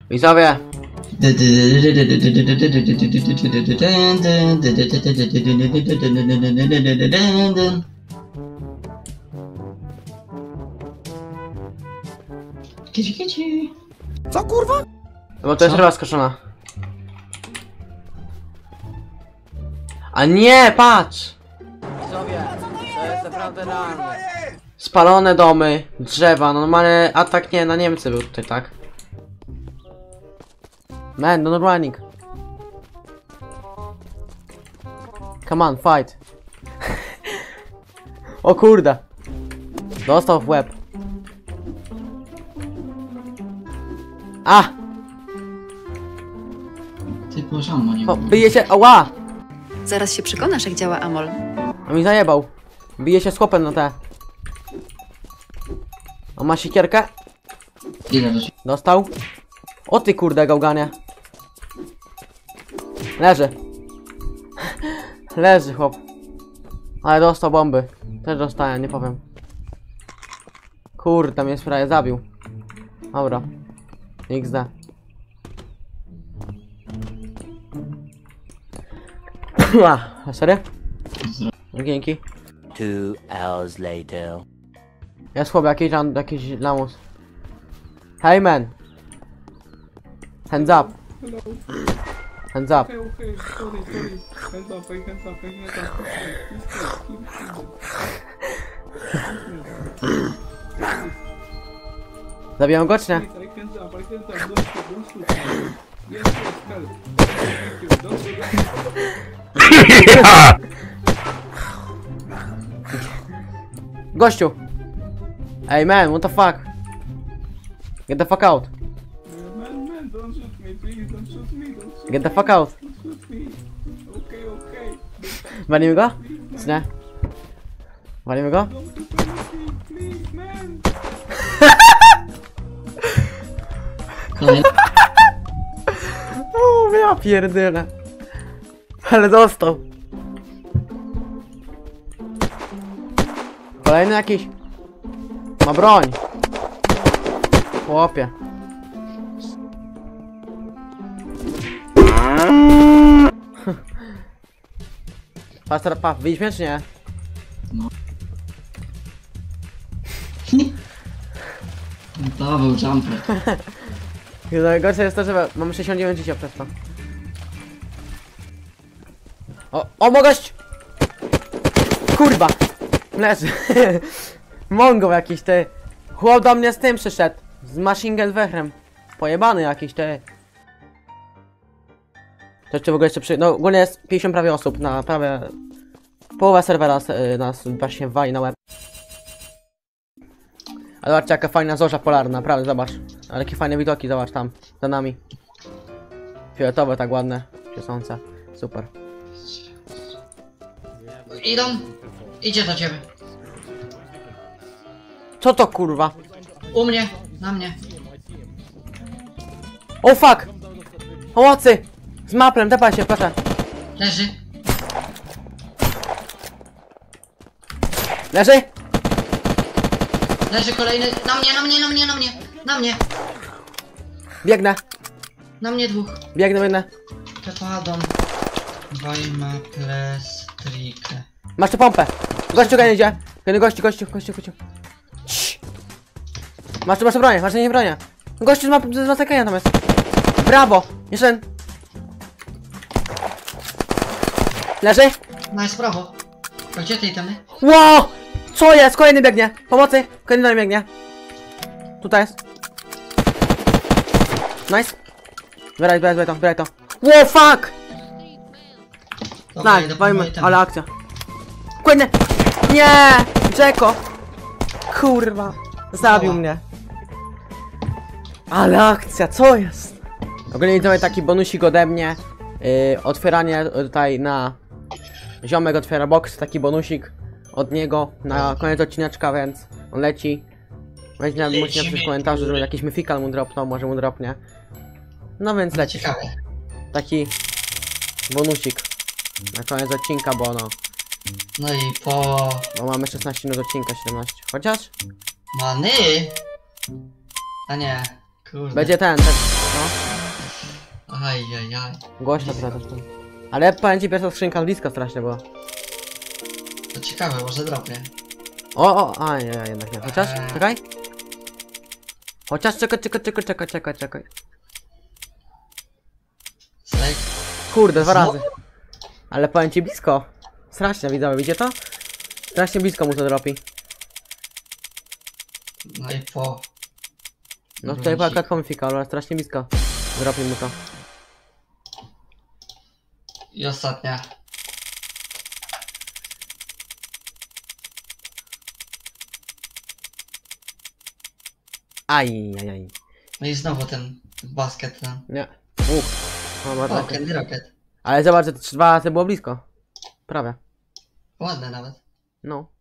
Widzowie! Kici. Co kurwa? Bo to jest ryba skoszona. A nie, patrz! Widzowie, to jest naprawdę realne. Spalone domy, drzewa, normalny atak nie na Niemcy był tutaj, tak? Man, don't running. Come on, fight. O kurde. Dostał w łeb. A! Ty poziomo nie mam. Bije się, ała! Zaraz się przekonasz, jak działa Amol. On mi zajebał. Bije się z chłopem na te. On ma siekierkę? Ile do ciebie? Dostał? O ty kurde gałganie. Leży. Leży chłop. Ale dostał bomby. Też dostałem, nie powiem. Kurde, mnie sprawie zabił. Dobra. XD. A serio? Dzięki. 2 hours later. Jest chłop jakiś lamus. Hey man. Hands up. Hands up. Okay, sorry. Hands up, hands up. Zabijam go czy nie? Hands up, don't shoot. Yes, help. Thank you, don't shoot. Gościu! Hey man, what the fuck? Get the fuck out. Man, don't shoot me, please, don't shoot me, Get the fuck out. don't shoot me. Okay. Walimy go? Czy nie? Walimy go? Don't shoot me, please, man. Kolejny. O, ja pierdolę. Ale dostał. Kolejny jakiś. Ma broń. Chłopie. Pastor, wyjdź mnie czy nie? Dawał jumper. Najgorsze jest to, że mam 69 życia przez to. O, mogość! Kurwa! Leży. Mongo jakiś, ty. Chłop do mnie z tym przyszedł. Z machine gun wechrem. Pojebany jakiś, ty. To jeszcze w ogóle jeszcze no ogólnie jest 50 prawie osób na prawie... Połowa serwera nas właśnie wali na łeb. Ale zobaczcie jaka fajna zorza polarna, naprawdę zobacz. Ale jakie fajne widoki, zobacz tam, za nami. Fioletowe tak ładne, świecące. Super. Idą. Idzie do ciebie. Co to kurwa? U mnie. Na mnie. O fuck! Pomocy! Z maplem, tepaj się, proszę. Leży. Leży? Leży kolejny. Na mnie. Biegnę, Na mnie dwóch. biegnę. Przepadą. Wajma plestrikę. Masz tu pompę. Gościu nie idzie. Gościu. Cii. Masz tu bronię, masz nie bronię. Gościu z matekania tam jest. Brawo! Jeszcze jeden. Leży? Nice, brawo. A gdzie te itemy? Wow! Co jest? Kolejny biegnie. Pomocy! Kolejny do mnie biegnie. Tutaj jest. Nice. Zbieraj to. Wow, fuck! Dobra, Tak, idę po walimy, moje itemy. ale akcja. Kolejny! Nie! Jacko! Kurwa! Zabił Oła. mnie. Ale akcja, co jest? Ogólnie widzowie taki bonusik ode mnie. Otwieranie tutaj na... Ziomek otwiera box, taki bonusik od niego na koniec odcineczka, więc on leci. Weźcie napisać w komentarzu, żeby jakiś myfikal mu dropnął, może mu dropnie. No więc leci. Ciekawe. Taki bonusik na koniec odcinka, bo no... No i Bo mamy 16 minut odcinka, 17. Chociaż Many? A nie. Kurde. będzie ten, Ajajaj. Głośno trochę też tam. Ale powiem ci, pierwsza skrzynka blisko strasznie była. To ciekawe, może drobnie. A nie, jednak nie. Chociaż, czekaj. Chociaż, czekaj. Slejk. Kurde, dwa Znowu? razy. Ale powiem ci blisko. Strasznie, widzowie, widzicie to? Strasznie blisko mu to dropi. No i po. No tutaj była Brązik. akurat pomfika, ale strasznie blisko. Dropi mu to. I ostatnia. Ajajaj. No i znowu ten basket ten. Nie. Łuk. O, ma O, takie. Candy Rocket. Ale zobacz, że 2 razy było blisko. Prawie. Ładne nawet. No.